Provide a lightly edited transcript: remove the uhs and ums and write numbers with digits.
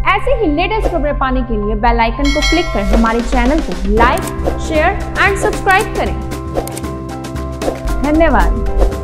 ऐसे ही लेटेस्ट खबरें पाने के लिए बेल आइकन को क्लिक कर हमारे चैनल को लाइक, शेयर एंड सब्सक्राइब करें। धन्यवाद।